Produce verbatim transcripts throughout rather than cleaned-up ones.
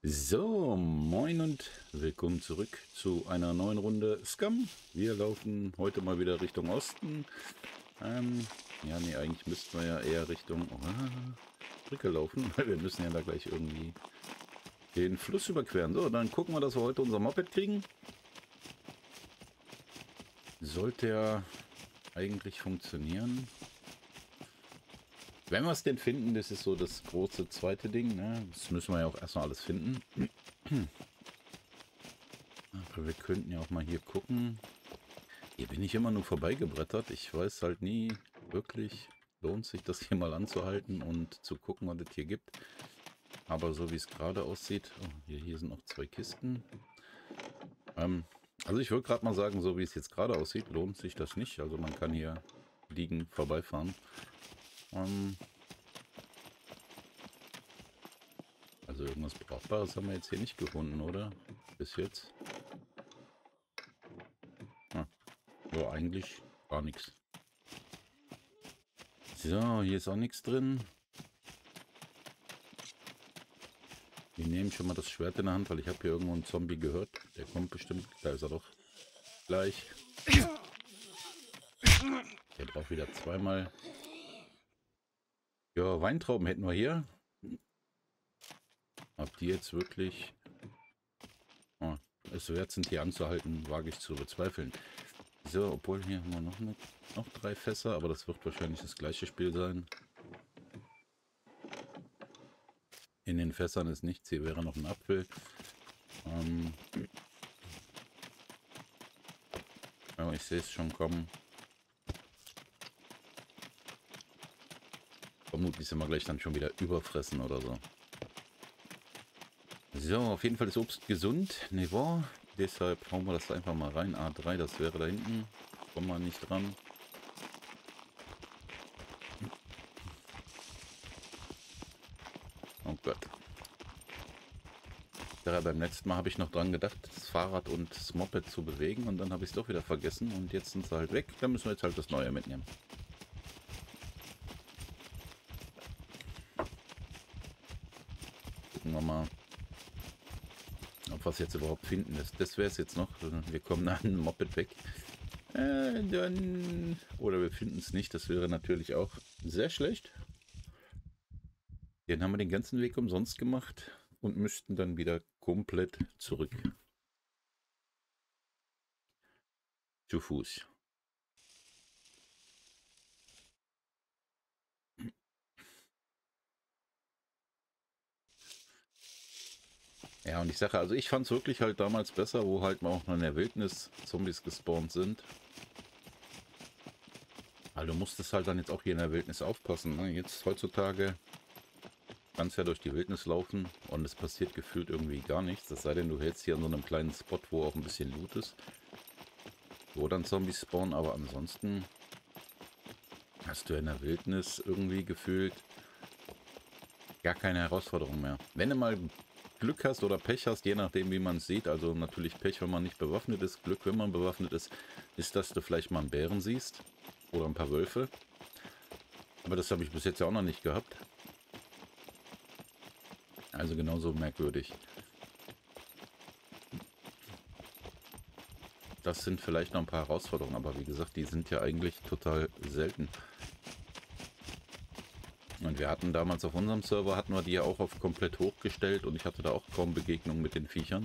So, moin und willkommen zurück zu einer neuen Runde Scum. Wir laufen heute mal wieder Richtung Osten. Ähm, ja, nee, eigentlich müssten wir ja eher Richtung oh, Brücke laufen, weil wir müssen ja da gleich irgendwie den Fluss überqueren. So, dann gucken wir, dass wir heute unser Moped kriegen. Sollte ja eigentlich funktionieren. Wenn wir es denn finden, das ist so das große zweite Ding. Ne? Das müssen wir ja auch erstmal alles finden. Aber wir könnten ja auch mal hier gucken. Hier bin ich immer nur vorbeigebrettert. Ich weiß halt nie wirklich, lohnt sich das hier mal anzuhalten und zu gucken, was es hier gibt. Aber so wie es gerade aussieht, oh, hier, hier sind noch zwei Kisten. Ähm, also ich würde gerade mal sagen, so wie es jetzt gerade aussieht, lohnt sich das nicht. Also man kann hier liegen vorbeifahren. Ähm, also irgendwas Brauchbares haben wir jetzt hier nicht gefunden, oder? Bis jetzt. Ah, ja, eigentlich gar nichts. So, hier ist auch nichts drin. Wir nehmen schon mal das Schwert in der Hand, weil ich habe hier irgendwo einen Zombie gehört. Der kommt bestimmt. Da ist er doch. Gleich. Der braucht wieder zweimal. Ja, Weintrauben hätten wir hier. Ob die jetzt wirklich oh, es wert sind, hier anzuhalten, wage ich zu bezweifeln. So, obwohl hier haben wir noch, eine, noch drei Fässer, aber das wird wahrscheinlich das gleiche Spiel sein. In den Fässern ist nichts. Hier wäre noch ein Apfel. Ähm, ja, ich sehe es schon kommen. Vermutlich sind wir gleich dann schon wieder überfressen oder so. So, auf jeden Fall ist Obst gesund. Niveau. Deshalb hauen wir das einfach mal rein. A drei, das wäre da hinten. Kommen wir nicht dran. Oh Gott. Ja, beim letzten Mal habe ich noch dran gedacht, das Fahrrad und das Moped zu bewegen. Und dann habe ich es doch wieder vergessen. Und jetzt sind sie halt weg. Dann müssen wir jetzt halt das Neue mitnehmen. Gucken wir mal, ob wir es jetzt überhaupt finden. Das, das wäre es jetzt noch. Wir kommen an ein Moped weg. Äh, dann... Oder wir finden es nicht. Das wäre natürlich auch sehr schlecht. Dann haben wir den ganzen Weg umsonst gemacht und müssten dann wieder komplett zurück. Zu Fuß. Ja, und ich sage, also ich fand es wirklich halt damals besser, wo halt auch noch in der Wildnis Zombies gespawnt sind. Weil du musstest halt dann jetzt auch hier in der Wildnis aufpassen. Ne? Jetzt heutzutage kannst du ja durch die Wildnis laufen und es passiert gefühlt irgendwie gar nichts. Das sei denn, du hältst hier an so einem kleinen Spot, wo auch ein bisschen Loot ist. Wo dann Zombies spawnen, aber ansonsten hast du in der Wildnis irgendwie gefühlt gar keine Herausforderung mehr. Wenn du mal Glück hast oder Pech hast, je nachdem wie man es sieht, also natürlich Pech, wenn man nicht bewaffnet ist, Glück, wenn man bewaffnet ist, ist, dass du vielleicht mal einen Bären siehst oder ein paar Wölfe. Aber das habe ich bis jetzt ja auch noch nicht gehabt. Also genauso merkwürdig. Das sind vielleicht noch ein paar Herausforderungen, aber wie gesagt, die sind ja eigentlich total selten. Und wir hatten damals auf unserem Server, hatten wir die ja auch auf komplett hochgestellt und ich hatte da auch kaum Begegnung mit den Viechern.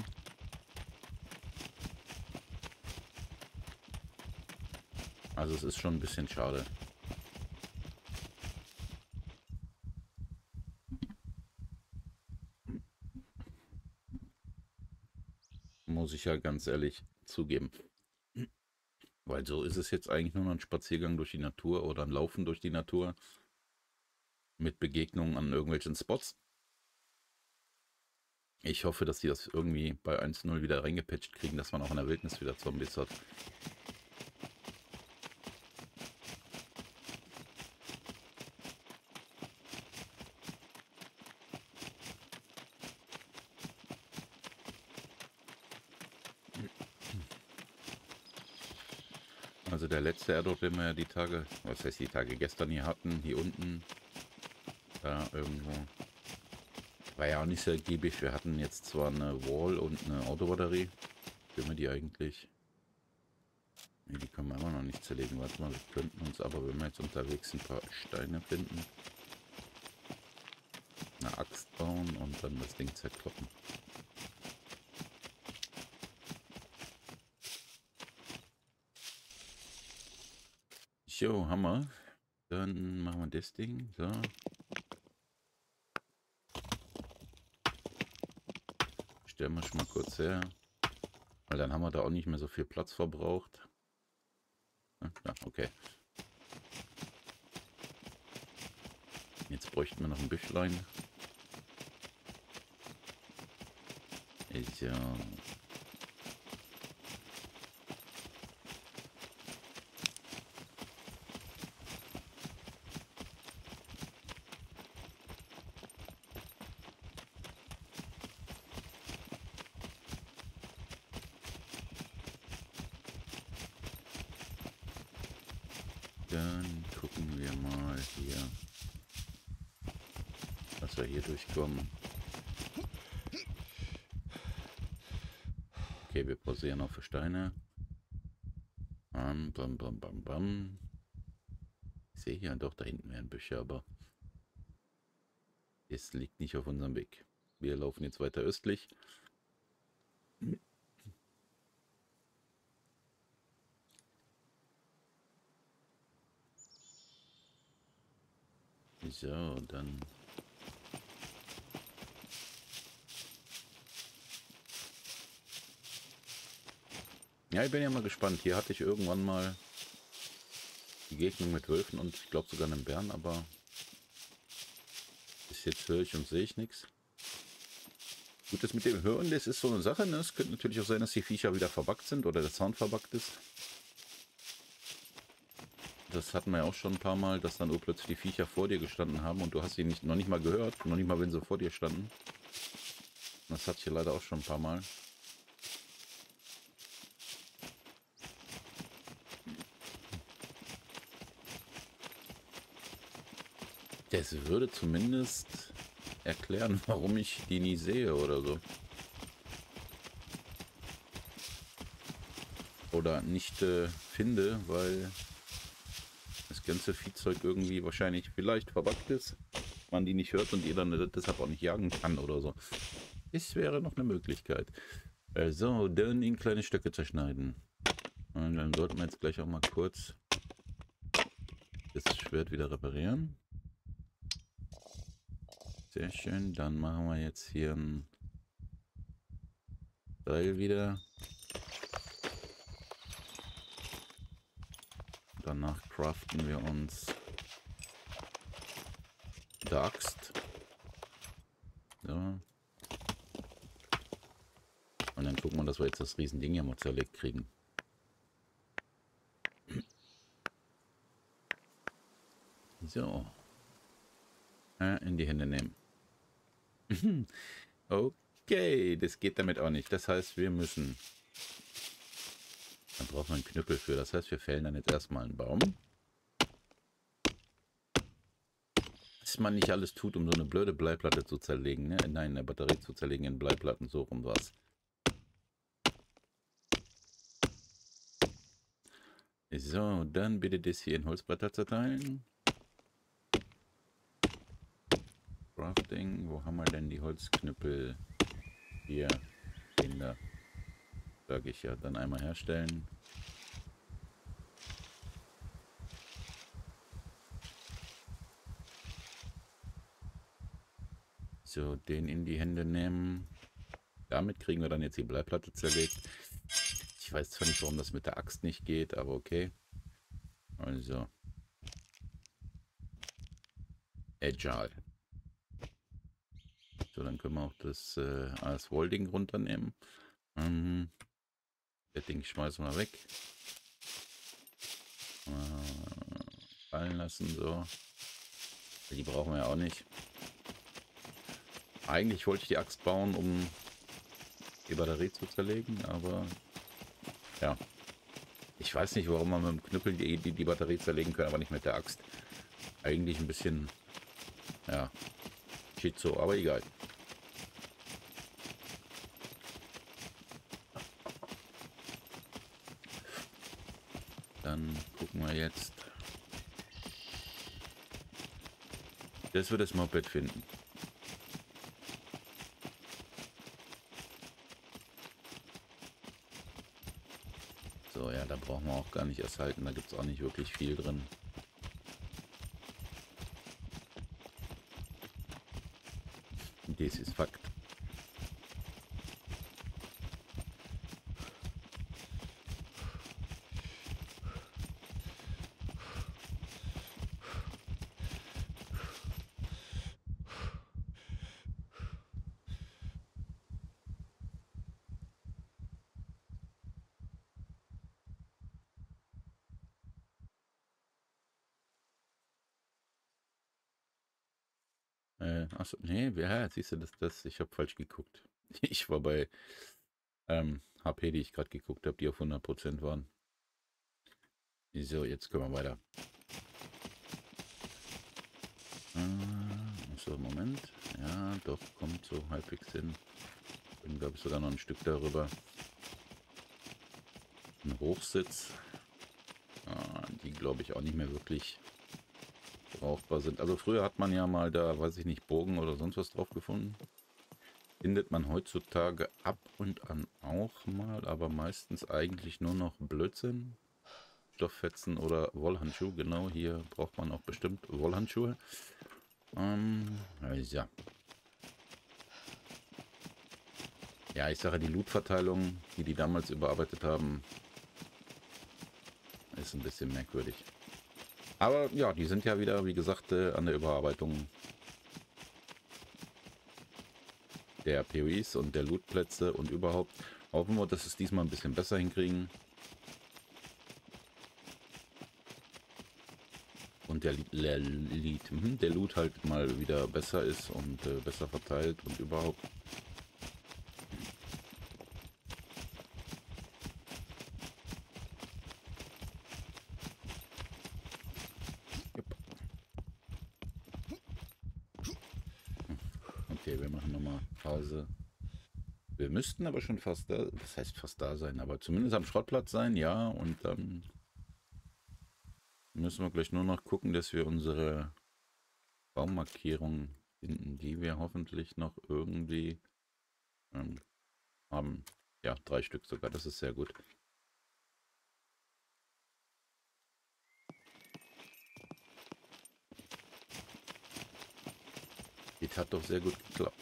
Also es ist schon ein bisschen schade. Muss ich ja ganz ehrlich zugeben. Weil so ist es jetzt eigentlich nur noch ein Spaziergang durch die Natur oder ein Laufen durch die Natur mit Begegnungen an irgendwelchen Spots. Ich hoffe, dass die das irgendwie bei eins null wieder reingepatcht kriegen, dass man auch in der Wildnis wieder Zombies hat. Also der letzte Airdrop, den wir ja die Tage, was heißt die Tage, gestern hier hatten, hier unten, da irgendwo. War ja auch nicht sehr ergiebig. Wir hatten jetzt zwar eine Wall und eine Autobatterie. Können wir die eigentlich? Nee, die können wir immer noch nicht zerlegen. Warte mal, wir könnten uns aber, wenn wir jetzt unterwegs ein paar Steine finden, eine Axt bauen und dann das Ding zerkloppen. Jo, Hammer. Dann machen wir das Ding. So. Stellen wir schon mal kurz her. Weil dann haben wir da auch nicht mehr so viel Platz verbraucht. Ja, okay. Jetzt bräuchten wir noch ein Büschlein. Ja. Dann gucken wir mal hier, dass wir hier durchkommen. Okay, wir pausieren auf Steine. Bam, bam, bam, bam, bam. Ich sehe hier doch, da hinten wären Büsche, aber es liegt nicht auf unserem Weg. Wir laufen jetzt weiter östlich. So, dann... Ja, ich bin ja mal gespannt. Hier hatte ich irgendwann mal die Begegnung mit Wölfen und ich glaube sogar einem Bären, aber bis jetzt höre ich und sehe ich nichts. Gut, das mit dem Hören, das ist so eine Sache, ne? Es könnte natürlich auch sein, dass die Viecher wieder verbuggt sind oder der Sound verbuggt ist. Das hatten wir ja auch schon ein paar Mal, dass dann urplötzlich die Viecher vor dir gestanden haben und du hast sie nicht, noch nicht mal gehört, noch nicht mal, wenn sie vor dir standen. Das hatte ich hier leider auch schon ein paar Mal. Das würde zumindest erklären, warum ich die nie sehe oder so. Oder nicht äh, finde, weil das ganze Viehzeug irgendwie wahrscheinlich vielleicht verbuggt ist. Man die nicht hört und ihr dann deshalb auch nicht jagen kann oder so. Das wäre noch eine Möglichkeit. Also, dann in kleine Stücke zerschneiden. Und dann sollten wir jetzt gleich auch mal kurz das Schwert wieder reparieren. Sehr schön. Dann machen wir jetzt hier ein Seil wieder. Danach craften wir uns die Axt. So. Und dann gucken wir, dass wir jetzt das Riesending hier mal zerlegt kriegen. So. Äh, in die Hände nehmen. Okay, das geht damit auch nicht. Das heißt, wir müssen... Dann brauchen wir einen Knüppel für. Das heißt, wir fällen dann jetzt erstmal einen Baum. Was man nicht alles tut, um so eine blöde Bleiplatte zu zerlegen. Ne? Nein, eine Batterie zu zerlegen in Bleiplatten. So rum war's. So, dann bitte das hier in Holzbretter zerteilen. Crafting. Wo haben wir denn die Holzknüppel? Hier. Den da. Sage ich ja. Dann einmal herstellen. So, den in die Hände nehmen. Damit kriegen wir dann jetzt die Bleiplatte zerlegt. Ich weiß zwar nicht, warum das mit der Axt nicht geht, aber okay. Also. Agile. So, dann können wir auch das äh, als Wall-Ding runternehmen. Mhm. Das Ding schmeißen wir weg. Äh, fallen lassen, so. Die brauchen wir ja auch nicht. Eigentlich wollte ich die Axt bauen, um die Batterie zu zerlegen, aber ja. Ich weiß nicht, warum man mit dem Knüppel die, die, die Batterie zerlegen kann, aber nicht mit der Axt. Eigentlich ein bisschen, ja, Schizo, aber egal. Dann gucken wir jetzt, dass wir das Moped finden. So, ja, da brauchen wir auch gar nicht erst halten. Da gibt es auch nicht wirklich viel drin. Das ist Fakt. Äh, achso, nee, ja, siehst du, das, das, ich habe falsch geguckt. Ich war bei ähm, H P, die ich gerade geguckt habe, die auf hundert Prozent waren. So, jetzt können wir weiter. Äh, so, Moment. Ja, doch, kommt so halbwegs hin. Bin, glaube ich, sogar noch ein Stück darüber. Ein Hochsitz. Ah, die, glaube ich, auch nicht mehr wirklich brauchbar sind. Also früher hat man ja mal da, weiß ich nicht, Bogen oder sonst was drauf gefunden. Findet man heutzutage ab und an auch mal, aber meistens eigentlich nur noch Blödsinn. Stofffetzen oder Wollhandschuhe. Genau, hier braucht man auch bestimmt Wollhandschuhe. Ähm, ja. Ja, ich sage, die Loot-Verteilung, die die damals überarbeitet haben, ist ein bisschen merkwürdig. Aber ja, die sind ja wieder, wie gesagt, äh, an der Überarbeitung der P O Is und der Lootplätze und überhaupt. Hoffen wir, dass es diesmal ein bisschen besser hinkriegen. Und der, der, der Loot halt mal wieder besser ist und äh, besser verteilt und überhaupt. Okay, wir machen nochmal Pause. Wir müssten aber schon fast da, das heißt fast da sein, aber zumindest am Schrottplatz sein, ja. Und dann müssen wir gleich nur noch gucken, dass wir unsere Baummarkierung finden, die wir hoffentlich noch irgendwie ähm, haben. Ja, drei Stück sogar, das ist sehr gut. Das hat doch sehr gut geklappt.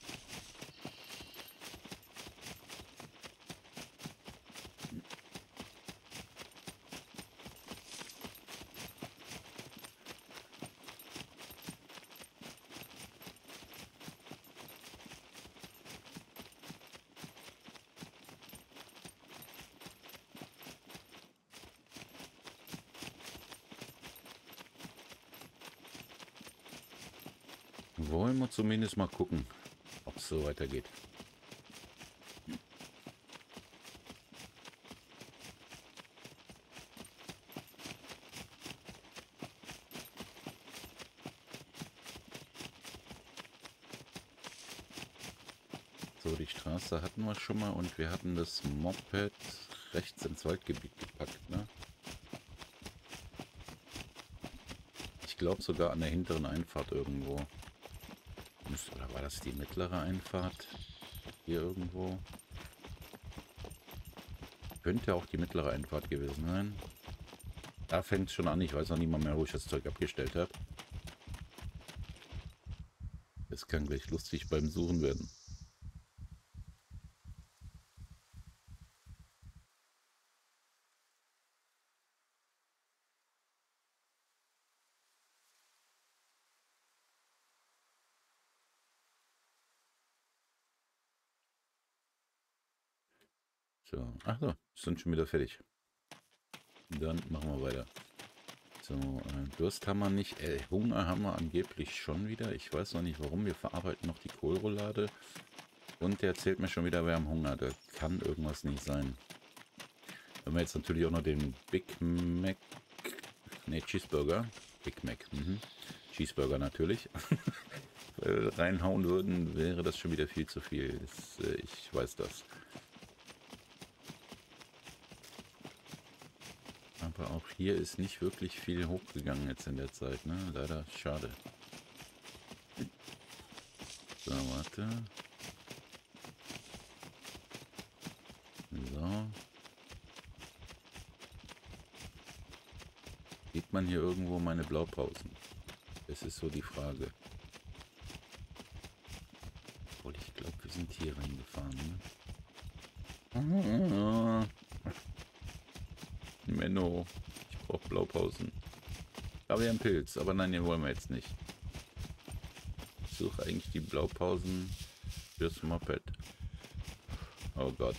Wollen wir zumindest mal gucken, ob es so weitergeht. So, die Straße hatten wir schon mal und wir hatten das Moped rechts ins Waldgebiet gepackt, ne? Ich glaube sogar an der hinteren Einfahrt irgendwo. Oder war das die mittlere Einfahrt? Hier irgendwo? Könnte auch die mittlere Einfahrt gewesen sein. Da fängt es schon an. Ich weiß noch nicht mal mehr, wo ich das Zeug abgestellt habe. Es kann gleich lustig beim Suchen werden. So, ach so, sind schon wieder fertig. Dann machen wir weiter. So, äh, Durst haben wir nicht. Äh, Hunger haben wir angeblich schon wieder. Ich weiß noch nicht warum. Wir verarbeiten noch die Kohlroulade. Und der erzählt mir schon wieder, wir haben Hunger. Da kann irgendwas nicht sein. Wenn wir jetzt natürlich auch noch den Big Mac... Ne, Cheeseburger. Big Mac. Mhm. Cheeseburger natürlich. reinhauen würden, wäre das schon wieder viel zu viel. Das, äh, ich weiß das. Aber auch hier ist nicht wirklich viel hochgegangen jetzt in der Zeit, ne? Leider schade. So, warte. So. Sieht man hier irgendwo meine Blaupausen? Das ist so die Frage. Obwohl, ich glaube, wir sind hier reingefahren, ne? Menno. Ich brauche Blaupausen. Da wäre ein Pilz, aber nein, den wollen wir jetzt nicht. Ich suche eigentlich die Blaupausen fürs Moped. Oh Gott.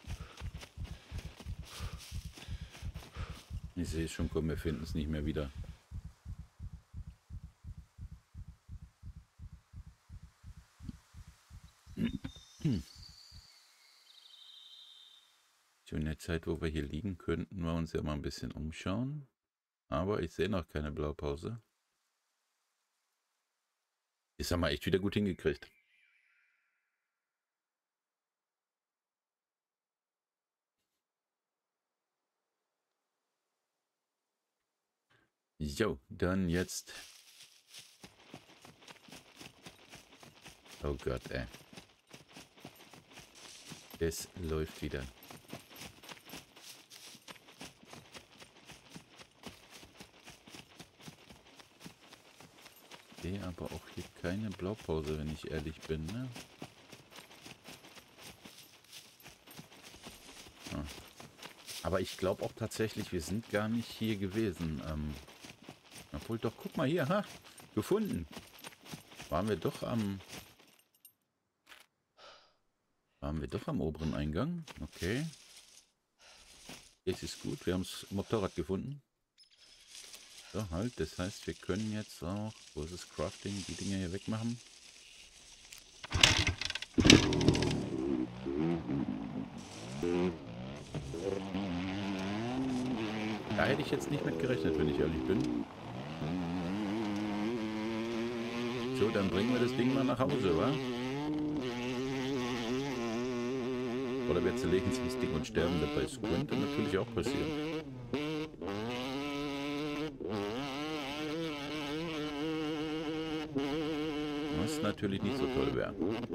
Ich sehe schon, komm, wir finden es nicht mehr wieder. So, in der Zeit, wo wir hier liegen, könnten wir uns ja mal ein bisschen umschauen. Aber ich sehe noch keine Blaupause. Ist haben wir echt wieder gut hingekriegt. So, dann jetzt. Oh Gott, ey. Es läuft wieder. Ich sehe aber auch hier keine Blaupause, wenn ich ehrlich bin, ne? Ja. Aber ich glaube auch tatsächlich, wir sind gar nicht hier gewesen. Ähm, obwohl, doch, guck mal hier, ha, gefunden. Waren wir doch am... Waren wir doch am oberen Eingang? Okay. Jetzt ist gut, wir haben das Motorrad gefunden. So, halt, das heißt, wir können jetzt auch, wo ist das Crafting, die Dinger hier wegmachen. Da hätte ich jetzt nicht mit gerechnet, wenn ich ehrlich bin. So, dann bringen wir das Ding mal nach Hause, wa? Oder wir zerlegen es das Ding und sterben dabei. Das könnte natürlich auch passieren. Was natürlich nicht so toll wäre.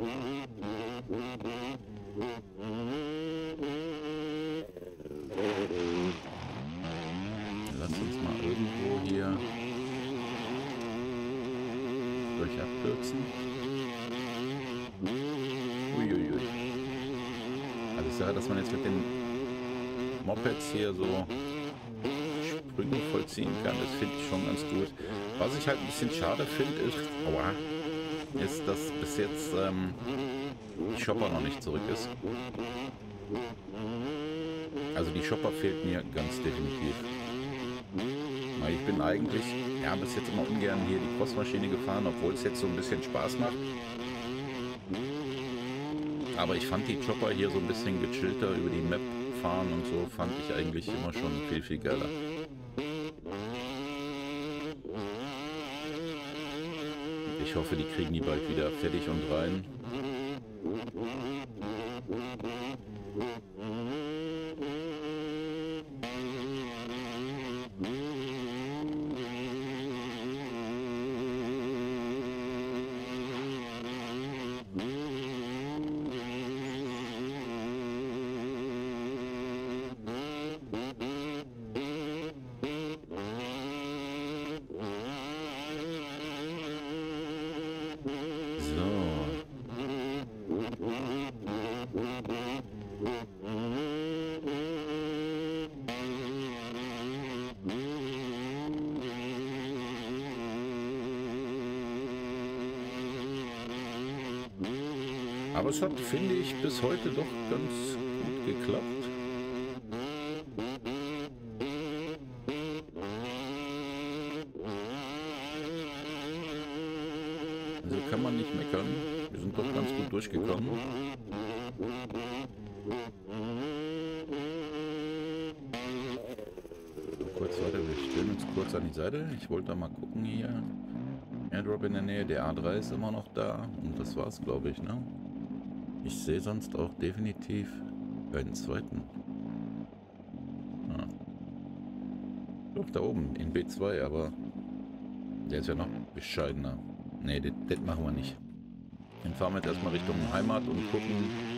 Lass uns mal irgendwo hier durch abkürzen. Uiuiui. Also ich sage, dass man jetzt mit den Mopeds hier so Sprünge vollziehen kann, das finde ich schon ganz gut. Was ich halt ein bisschen schade finde, ist, aua, ist, dass bis jetzt ähm, die Shopper noch nicht zurück ist. Also die Shopper fehlt mir ganz definitiv. Ich bin eigentlich ja, bis jetzt immer ungern hier die Crossmaschine gefahren, obwohl es jetzt so ein bisschen Spaß macht. Aber ich fand die Chopper hier so ein bisschen gechillter über die Map fahren und so, fand ich eigentlich immer schon viel, viel geiler. Ich hoffe, die kriegen die bald wieder fertig und rein. Aber es hat, finde ich, bis heute doch ganz gut geklappt. Also kann man nicht meckern. Wir sind doch ganz gut durchgekommen. Kurz weiter, wir stellen uns kurz an die Seite. Ich wollte da mal gucken hier. Airdrop in der Nähe, der A drei ist immer noch da. Und das war's, glaube ich, ne? Ich sehe sonst auch definitiv keinen zweiten. Ah. Doch, da oben in B zwei, aber der ist ja noch bescheidener. Ne, das, das machen wir nicht. Dann fahren wir jetzt erstmal Richtung Heimat und gucken,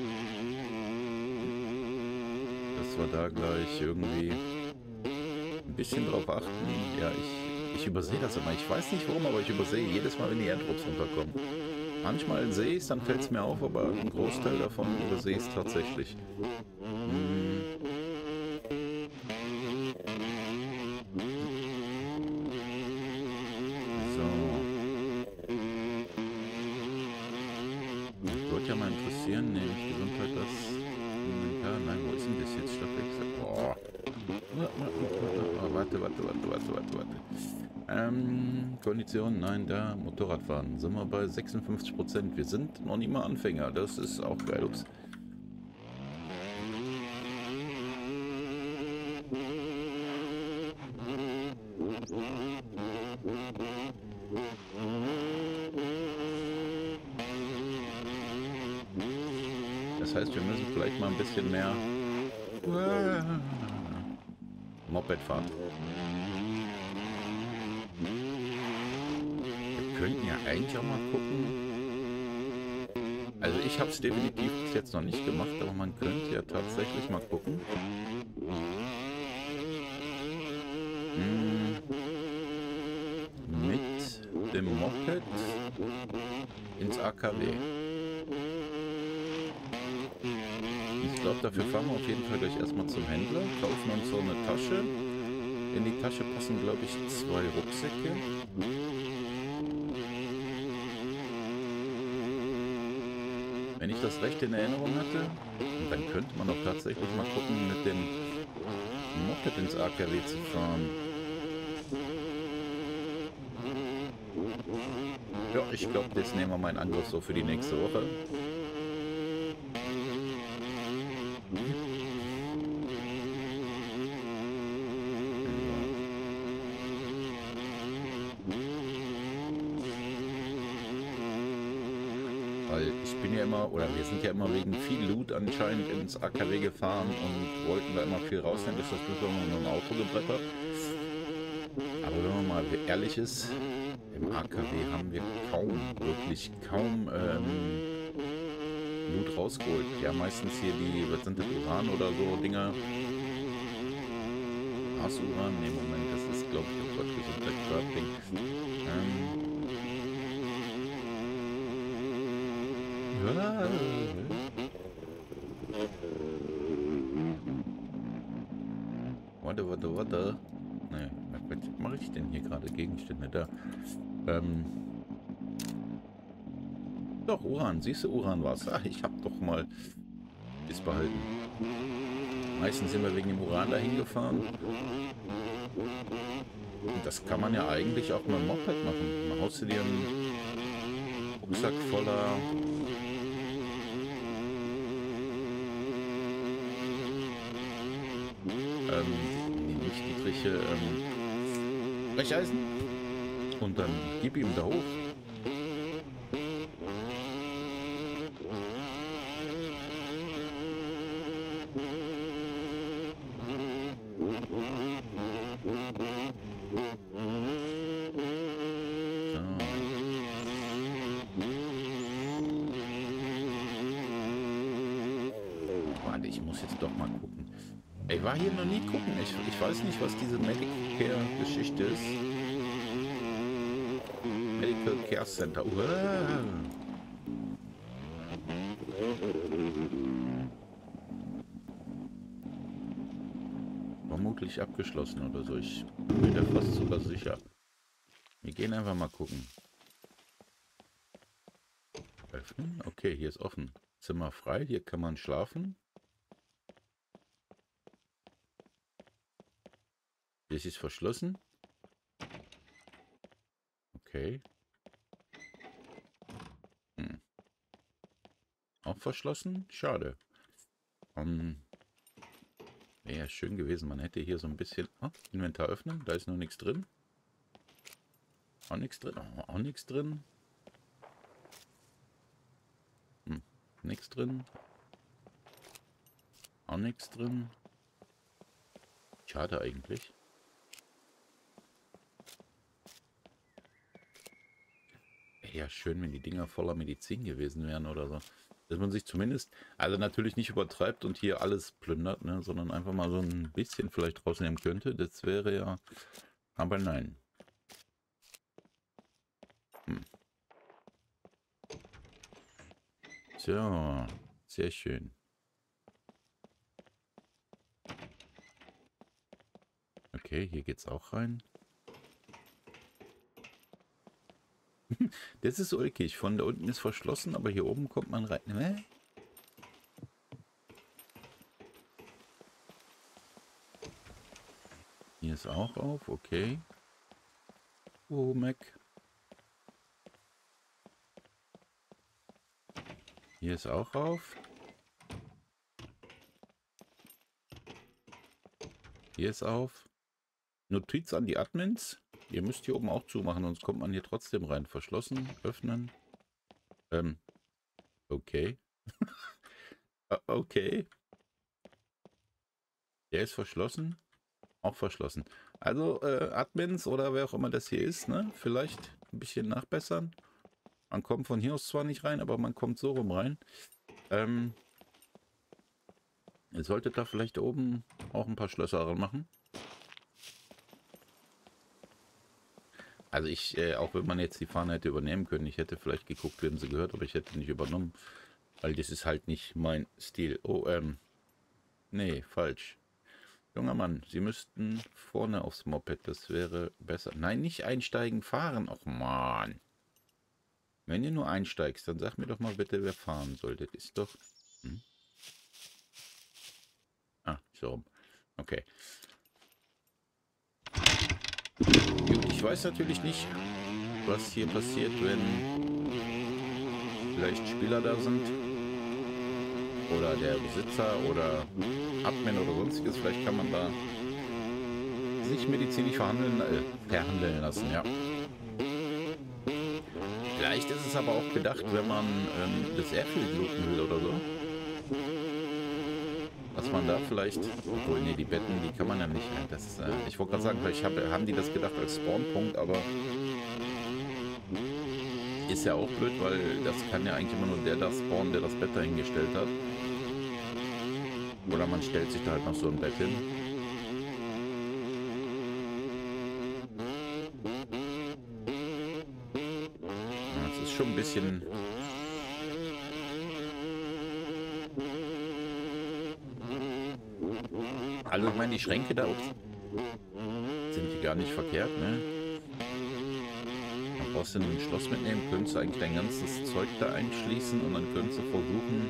dass wir da gleich irgendwie ein bisschen drauf achten. Ja, ich, ich übersehe das immer. Ich weiß nicht warum, aber ich übersehe jedes Mal, wenn die Airdrops runterkommen. Manchmal sehe ich es, dann fällt es mir auf, aber ein Großteil davon übersehe ich es tatsächlich. Hm. Würde ja mal interessieren, ne, nicht Gesundheit, das Inventar. Nein, wo ist denn das jetzt? Stoffwechsel. Boah. Oh, warte, warte, warte, warte, warte, warte. Ähm, Kondition, nein, da, Motorradfahren. Sind wir bei sechsundfünfzig Prozent. Wir sind noch nicht mal Anfänger. Das ist auch geil. Ups. Das heißt, wir müssen vielleicht mal ein bisschen mehr Moped fahren. Wir könnten ja eigentlich auch mal gucken. Also ich habe es definitiv bis jetzt noch nicht gemacht, aber man könnte ja tatsächlich mal gucken. Hm. Mit dem Moped ins A K W. Ich glaube, dafür fahren wir auf jeden Fall gleich erstmal zum Händler, kaufen uns so eine Tasche. In die Tasche passen, glaube ich, zwei Rucksäcke. Wenn ich das recht in Erinnerung hatte, dann könnte man auch tatsächlich mal gucken, mit dem Moped ins A K W zu fahren. Ja, ich glaube, das nehmen wir mal in Angriff so für die nächste Woche. Weil ich bin ja immer, oder wir sind ja immer wegen viel Loot anscheinend ins A K W gefahren und wollten da immer viel rausnehmen, dass das nur noch ein Auto gebrettert. Aber wenn man mal ehrlich ist, im A K W haben wir kaum, wirklich kaum ähm, Loot rausgeholt. Ja, meistens hier die, was sind das, Uran oder so Dinger. Asuran? Ne, Moment, das ist, glaube ich, oh Gott, Gesundheitsgrad-Ding. Ähm, ja. Warte, warte, warte. Ne, was mache ich denn hier gerade? Gegenstände da. Ähm. Doch, Uran. Siehst du, Uran war's. Ach, ich habe doch mal das behalten. Meistens sind wir wegen dem Uran dahin gefahren. Und das kann man ja eigentlich auch mit dem Moped machen. Dann haust du dir einen Rucksack voller ähm, nicht niedrige ähm, Brecheisen. Und dann gib ihm da hoch. Ich muss jetzt doch mal gucken. Ich war hier noch nie gucken. Ich, ich weiß nicht, was diese Medicare-Geschichte ist. Medical Care Center. Uah. Vermutlich abgeschlossen oder so. Ich bin mir da fast sogar sicher. Wir gehen einfach mal gucken. Öffnen? Okay, hier ist offen. Zimmer frei. Hier kann man schlafen. Das ist verschlossen. Okay. Hm. Auch verschlossen? Schade. Um, wäre schön gewesen. Man hätte hier so ein bisschen... Oh, Inventar öffnen. Da ist noch nichts drin. Auch nichts drin. Oh, auch nichts drin. Hm. Nichts drin. Auch nichts drin. Schade eigentlich. ja schön, wenn die Dinger voller Medizin gewesen wären oder so. Dass man sich zumindest, also natürlich nicht übertreibt und hier alles plündert, ne, sondern einfach mal so ein bisschen vielleicht rausnehmen könnte. Das wäre ja, aber nein. Hm. So, sehr schön. Okay, hier geht's auch rein. Das ist ulkig. Von da unten ist verschlossen, aber hier oben kommt man rein. Hä? Hier ist auch auf, okay. Oh, Mac. Hier ist auch auf. Hier ist auf. Notiz an die Admins. Ihr müsst hier oben auch zumachen, sonst kommt man hier trotzdem rein. Verschlossen, öffnen. Ähm, okay. Okay. Der ist verschlossen. Auch verschlossen. Also, äh, Admins oder wer auch immer das hier ist, ne? Vielleicht ein bisschen nachbessern. Man kommt von hier aus zwar nicht rein, aber man kommt so rum rein. Ähm, ihr solltet da vielleicht oben auch ein paar Schlösser machen. Also ich, äh, auch wenn man jetzt die Fahne hätte übernehmen können, ich hätte vielleicht geguckt, wem sie gehört, aber ich hätte nicht übernommen. Weil das ist halt nicht mein Stil. Oh, ähm, nee, falsch. Junger Mann, Sie müssten vorne aufs Moped, das wäre besser. Nein, nicht einsteigen, fahren. Och man. Wenn ihr nur einsteigst, dann sag mir doch mal bitte, wer fahren sollte. Das ist doch... Hm? Ah, so rum. Okay. Gut, ich weiß natürlich nicht, was hier passiert, wenn vielleicht Spieler da sind. Oder der Besitzer oder Admin oder sonstiges. Vielleicht kann man da sich medizinisch verhandeln, äh, verhandeln lassen, ja. Vielleicht ist es aber auch gedacht, wenn man ähm, das Airfield looten will oder so. Dass man da vielleicht, obwohl, nee, die Betten, die kann man ja nicht, das, äh, ich wollte gerade sagen, vielleicht hab, haben die das gedacht als Spawnpunkt, aber ist ja auch blöd, weil das kann ja eigentlich immer nur der da spawnen, der das Bett dahingestellt hat. Oder man stellt sich da halt noch so ein Bett hin. Ja, das ist schon ein bisschen... Also ich meine, die Schränke da oben sind die gar nicht verkehrt, ne? Man brauchst du ein Schloss mitnehmen, könntest du eigentlich dein ganzes Zeug da einschließen und dann könntest du versuchen,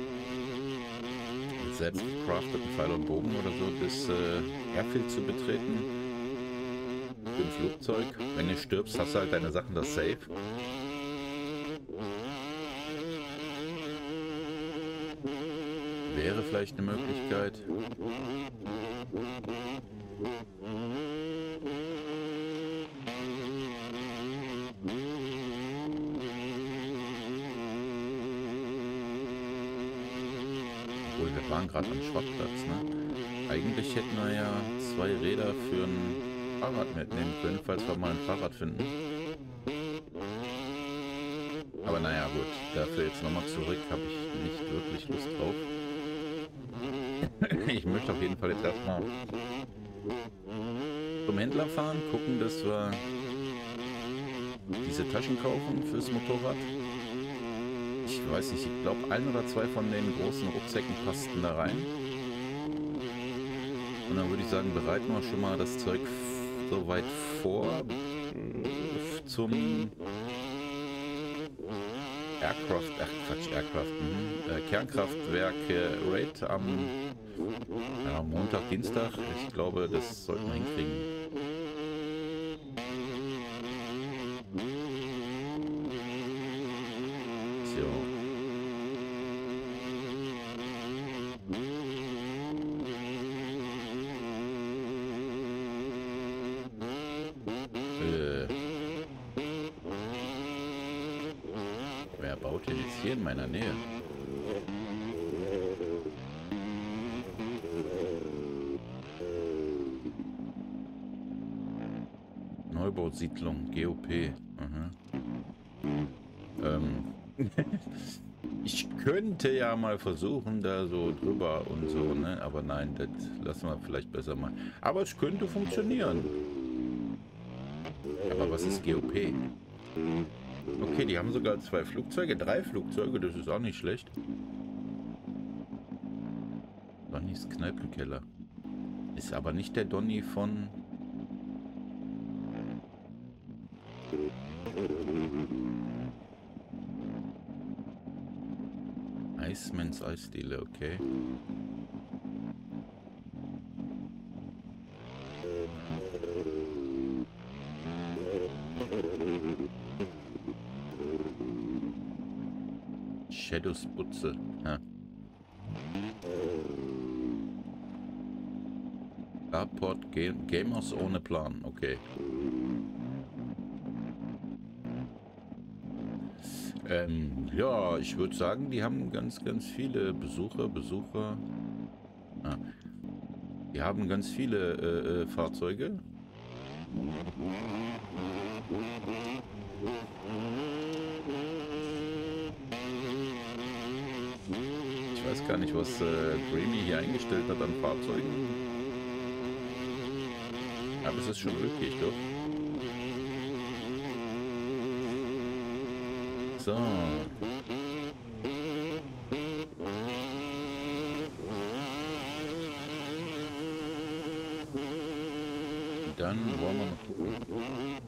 mit selbst gecrafteten Pfeil und Bogen oder so das äh, Airfield zu betreten. Für ein Flugzeug. Wenn du stirbst, hast du halt deine Sachen da safe. Wäre vielleicht eine Möglichkeit. Obwohl, wir waren gerade am Schrottplatz, ne? Eigentlich hätten wir ja zwei Räder für ein Fahrrad mitnehmen können, falls wir mal ein Fahrrad finden. Aber naja, gut, dafür jetzt nochmal zurück, habe ich nicht wirklich Lust drauf. Ich möchte auf jeden Fall jetzt erstmal zum Händler fahren, gucken, dass wir diese Taschen kaufen fürs Motorrad. Ich weiß nicht, ich glaube ein oder zwei von den großen Rucksäcken passten da rein. Und dann würde ich sagen, bereiten wir schon mal das Zeug so weit vor zum Aircraft, ach Quatsch, Aircraft, mh, äh, Kernkraftwerk äh, Raid am ja, Montag, Dienstag. Ich glaube, das sollten wir hinkriegen. Wer baut denn jetzt hier in meiner Nähe? Neubausiedlung, G O P. Aha. Ich könnte ja mal versuchen, da so drüber und so, ne? Aber nein, das lassen wir vielleicht besser mal. Aber es könnte funktionieren. Aber was ist G O P? Okay, die haben sogar zwei Flugzeuge, drei Flugzeuge, das ist auch nicht schlecht. Donnys Kneipenkeller. Ist aber nicht der Donny von... Iceman's Eisdiele, okay. Shadows Butze. Ja. Carport Game Gamers ohne Plan, okay. Ähm, ja, ich würde sagen, die haben ganz, ganz viele Besucher, Besucher. Ah, die haben ganz viele äh, äh, Fahrzeuge. Ich weiß gar nicht, was äh, Dreamy hier eingestellt hat an Fahrzeugen. Aber es ist schon möglich, doch. So. Dann wollen wir mal gucken.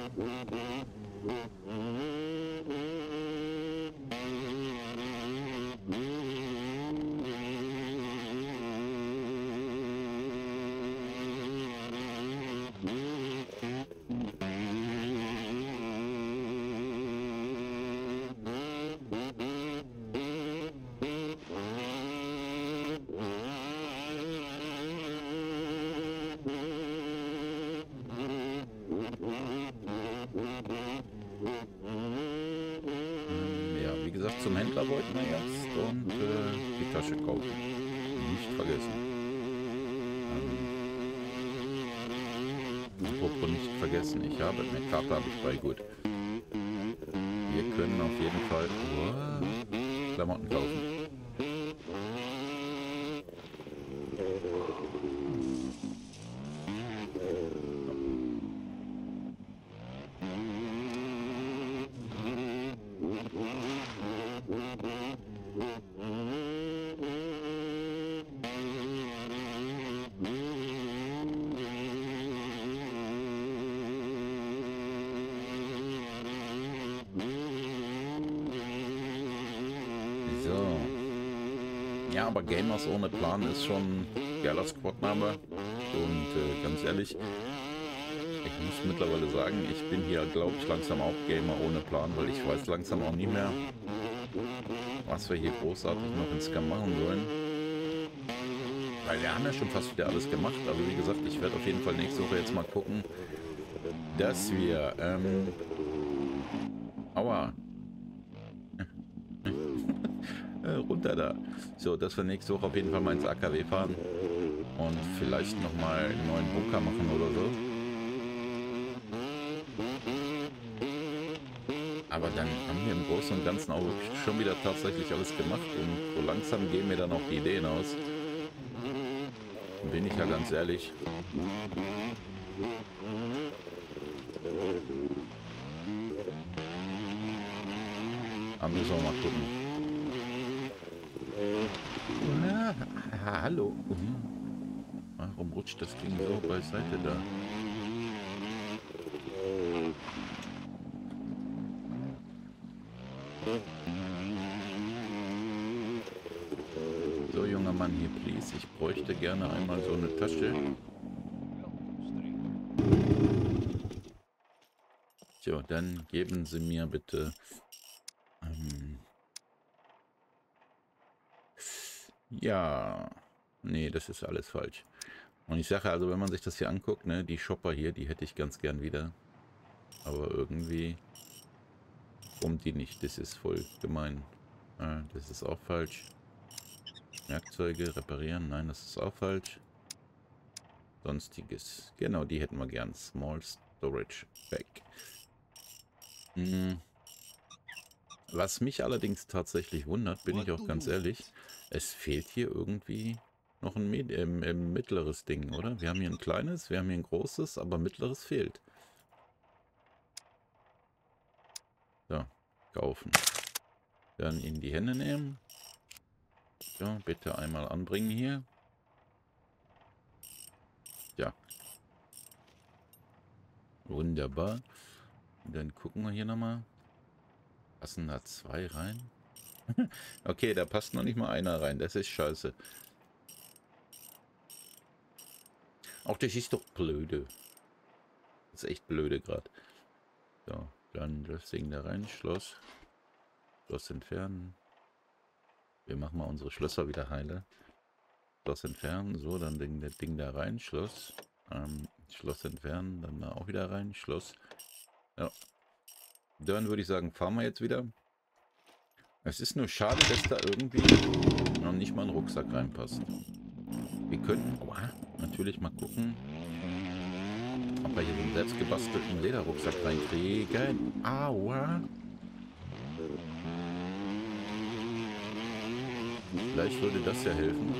Ja, wie gesagt, zum Händler wollten wir jetzt und äh, die Tasche kaufen. Nicht vergessen. Ähm, apropos nicht vergessen, ich habe eine Karte habe ich bei, gut. Wir können auf jeden Fall oh, Klamotten kaufen. Ja, aber Gamers ohne Plan ist schon ein geiler Squadname. Und äh, ganz ehrlich, ich muss mittlerweile sagen, ich bin hier, glaube ich, langsam auch Gamer ohne Plan, weil ich weiß langsam auch nie mehr, was wir hier großartig noch in Scam machen sollen. Weil wir haben ja schon fast wieder alles gemacht. Also wie gesagt, ich werde auf jeden Fall nächste Woche jetzt mal gucken, dass wir, ähm, aua, runter da. So, dass wir nächste Woche auf jeden Fall mal ins A K W fahren und vielleicht nochmal einen neuen Bunker machen oder so. Aber dann haben wir im Großen und Ganzen auch wirklich schon wieder tatsächlich alles gemacht und so langsam gehen mir dann auch die Ideen aus. Bin ich ja ganz ehrlich. Aber müssen wir mal gucken. Ja, hallo. Warum rutscht das Ding so beiseite da? So, junger Mann, hier, please. Ich bräuchte gerne einmal so eine Tasche. So, dann geben Sie mir bitte... Ähm, ja... Nee, das ist alles falsch. Und ich sage also, wenn man sich das hier anguckt, ne, die Shopper hier, die hätte ich ganz gern wieder. Aber irgendwie kommt die nicht. Das ist voll gemein. Äh, das ist auch falsch. Werkzeuge reparieren. Nein, das ist auch falsch. Sonstiges. Genau, die hätten wir gern. Small Storage Bag. Hm. Was mich allerdings tatsächlich wundert, bin ich What auch do ganz you ehrlich, want? es fehlt hier irgendwie noch ein Med ähm, ähm, mittleres Ding, oder? Wir haben hier ein kleines, wir haben hier ein großes, aber mittleres fehlt. So, kaufen. Dann in die Hände nehmen. Ja, bitte einmal anbringen hier. Ja, wunderbar. Und dann gucken wir hier nochmal. Passen da zwei rein? Okay, da passt noch nicht mal einer rein. Das ist scheiße. Auch das ist doch blöde. Das ist echt blöde gerade. So, dann das Ding da rein. Schloss. Schloss entfernen. Wir machen mal unsere Schlösser wieder heile. Schloss entfernen. So, dann Ding, das Ding da rein. Schloss. Ähm, Schloss entfernen. Dann da auch wieder rein. Schloss. Ja. Dann würde ich sagen, fahren wir jetzt wieder. Es ist nur schade, dass da irgendwie noch nicht mal ein Rucksack reinpasst. Wir könnten oh, natürlich mal gucken, ob wir hier so einen selbstgebastelten Lederrucksack reinkriegen. Aua. Vielleicht würde das ja helfen.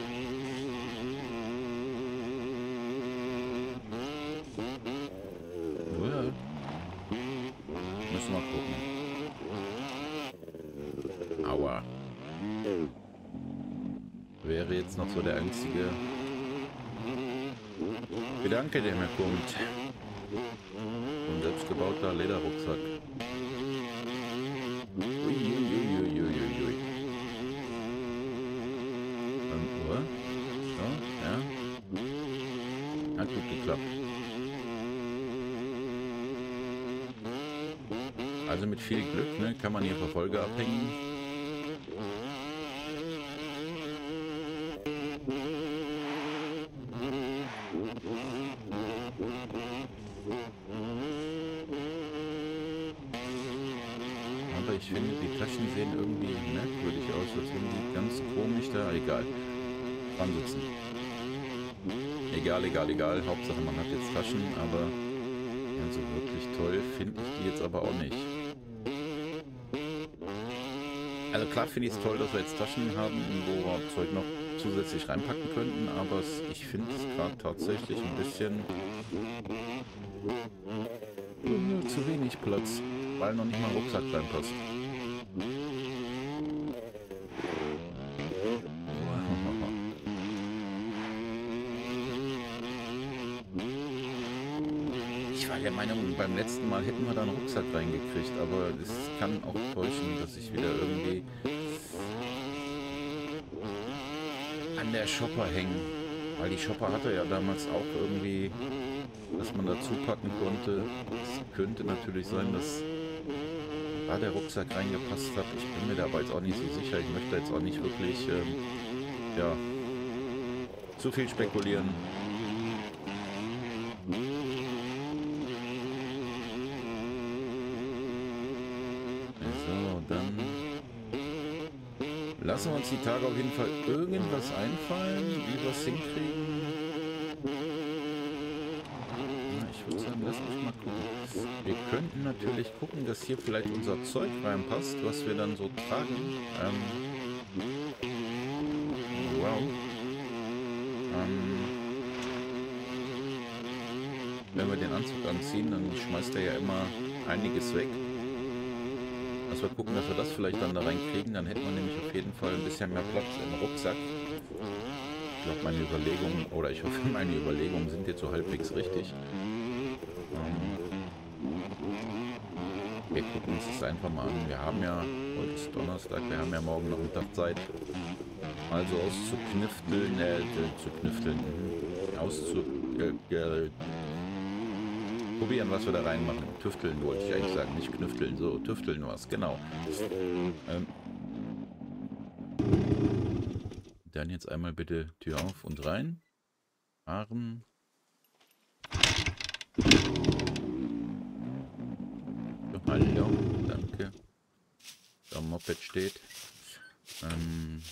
Ja, müssen wir gucken. Aua. Wäre jetzt noch so der einzige Gedanke, der mir kommt. So ein selbstgebauter Lederrucksack. Uiuiuiuiui. Ähm, oder? So, ja. Hat gut geklappt. Also mit viel Glück, ne, kann man hier Verfolger abhängen. Aber ich finde, die Taschen sehen irgendwie merkwürdig aus, als wenn die ganz komisch da, egal, dran sitzen. Egal, egal, egal. Hauptsache man hat jetzt Taschen, aber ja, so wirklich toll finde ich die jetzt aber auch nicht. Also klar finde ich es toll, dass wir jetzt Taschen haben, wo wir Zeug noch zusätzlich reinpacken könnten, aber es, ich finde es gerade tatsächlich ein bisschen äh, zu wenig Platz, weil noch nicht mal ein Rucksack reinpasst. Ich war der Meinung, beim letzten Mal hätten wir da einen Rucksack reingekriegt, aber es kann auch täuschen, dass ich wieder irgendwie an der Shopper hänge. Weil die Shopper hatte ja damals auch irgendwie, dass man dazu packen konnte. Es könnte natürlich sein, dass da der Rucksack reingepasst hat. Ich bin mir da aber jetzt auch nicht so sicher. Ich möchte jetzt auch nicht wirklich ähm, ja, zu viel spekulieren. So, dann lassen wir uns die Tage auf jeden Fall irgendwas einfallen, wie wir es hinkriegen. Ja, ich würde sagen, lass mich mal gucken. Wir könnten natürlich gucken, dass hier vielleicht unser Zeug reinpasst, was wir dann so tragen. Ähm, wow. Ähm, wenn wir den Anzug anziehen, dann schmeißt er ja immer einiges weg. Dass wir gucken, dass wir das vielleicht dann da reinkriegen, dann hätten wir nämlich auf jeden Fall ein bisschen mehr Platz im Rucksack. Ich glaube, meine Überlegungen, oder ich hoffe, meine Überlegungen sind jetzt so halbwegs richtig. Ähm, wir gucken uns das einfach mal an. Wir haben ja, heute ist Donnerstag, wir haben ja morgen noch einen Tag Zeit. Also auszuknifteln, äh, zu knifteln, auszu... Äh, äh, probieren, was wir da reinmachen. Tüfteln wollte ich eigentlich sagen, nicht knüfteln. So, tüfteln was, genau. Ähm, dann jetzt einmal bitte Tür auf und rein. Fahren. So, hallo, danke. Da Moped steht. Ähm,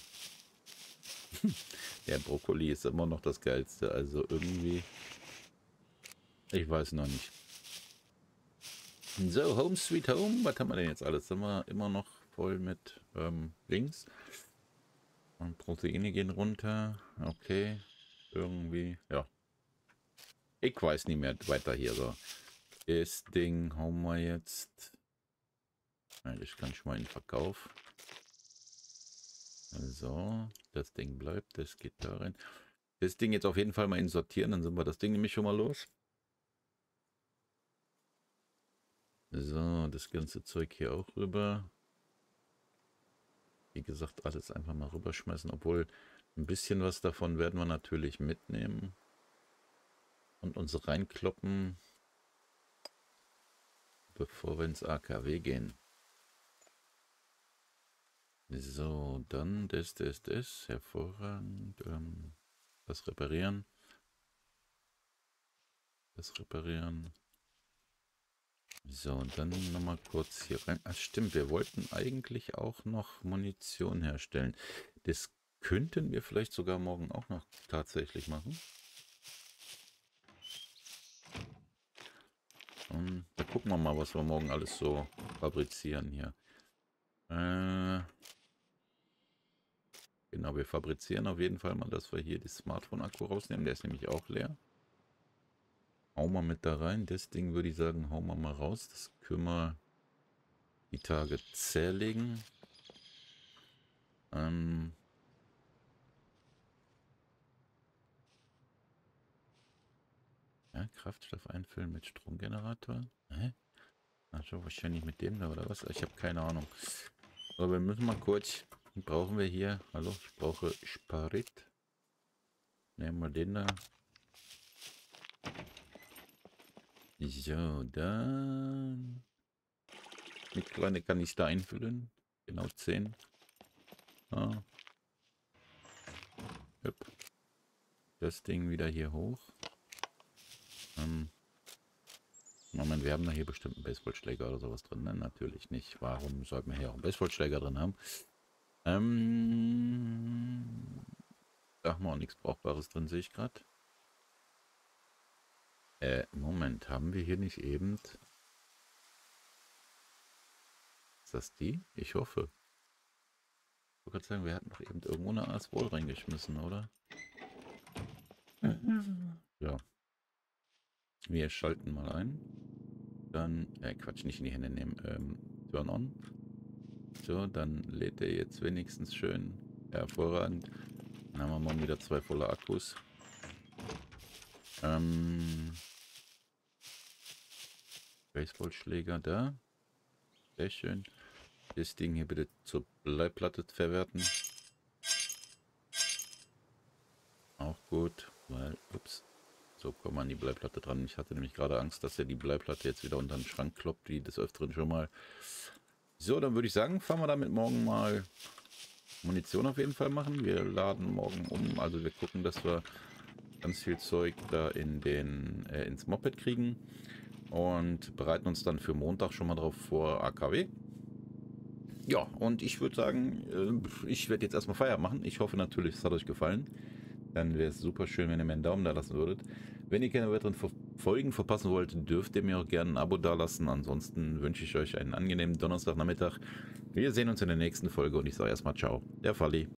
der Brokkoli ist immer noch das Geilste. Also irgendwie... Ich weiß noch nicht. So, Home Sweet Home. Was haben wir denn jetzt alles? Sind wir immer noch voll mit ähm, Links. Und Proteine gehen runter. Okay. Irgendwie, ja. Ich weiß nicht mehr weiter hier so. Das Ding hauen wir jetzt. Eigentlich kann ich mal in den Verkauf. So, das Ding bleibt, das geht da rein. Das Ding jetzt auf jeden Fall mal in sortieren, dann sind wir das Ding nämlich schon mal los. So, das ganze Zeug hier auch rüber. Wie gesagt, alles einfach mal rüberschmeißen, obwohl ein bisschen was davon werden wir natürlich mitnehmen. Und uns reinkloppen, bevor wir ins A K W gehen. So, dann das, das, das. Hervorragend. Ähm, das reparieren. Das reparieren. So, und dann nochmal kurz hier rein. Ach stimmt, wir wollten eigentlich auch noch Munition herstellen. Das könnten wir vielleicht sogar morgen auch noch tatsächlich machen. Und da gucken wir mal, was wir morgen alles so fabrizieren hier. Äh, genau, wir fabrizieren auf jeden Fall mal, dass wir hier das Smartphone-Akku rausnehmen. Der ist nämlich auch leer. Hauen wir mit da rein. Das Ding würde ich sagen, hauen wir mal raus. Das können wir die Tage zerlegen. Ähm ja, Kraftstoff einfüllen mit Stromgenerator. Hä? Also wahrscheinlich mit dem da oder was? Ich habe keine Ahnung. Aber wir müssen mal kurz. Brauchen wir hier. Hallo, ich brauche Sparit. Nehmen wir den da. So, dann. Mit kleine Kanister einfüllen. Genau zehn. Ah. Yep. Das Ding wieder hier hoch. Ähm. Moment, wir haben da hier bestimmt einen Baseballschläger oder sowas drin. Nein, natürlich nicht. Warum sollten wir hier auch einen Baseballschläger drin haben? Ähm. Da haben wir auch nichts Brauchbares drin, sehe ich gerade. Äh, Moment, haben wir hier nicht eben... Ist das die? Ich hoffe. Ich wollte gerade sagen, wir hatten doch eben irgendwo eine Aswall reingeschmissen, oder? Ja. Wir schalten mal ein. Dann, äh, Quatsch, nicht in die Hände nehmen. Ähm, turn on. So, dann lädt er jetzt wenigstens schön. Hervorragend. Dann haben wir morgen wieder zwei volle Akkus. Ähm, Baseballschläger da. Sehr schön. Das Ding hier bitte zur Bleiplatte verwerten. Auch gut, weil, ups, so kommt man an die Bleiplatte dran. Ich hatte nämlich gerade Angst, dass er die Bleiplatte jetzt wieder unter den Schrank kloppt, wie des Öfteren schon mal. So, dann würde ich sagen, fahren wir damit morgen mal Munition auf jeden Fall machen. Wir laden morgen um, also wir gucken, dass wir ganz viel Zeug da in den, äh, ins Moped kriegen und bereiten uns dann für Montag schon mal drauf vor A K W. Ja, und ich würde sagen, ich werde jetzt erstmal Feierabend machen. Ich hoffe natürlich, es hat euch gefallen. Dann wäre es super schön, wenn ihr mir einen Daumen da lassen würdet. Wenn ihr keine weiteren Folgen verpassen wollt, dürft ihr mir auch gerne ein Abo da lassen. Ansonsten wünsche ich euch einen angenehmen Donnerstagnachmittag. Wir sehen uns in der nächsten Folge und ich sage erstmal ciao, der Falli.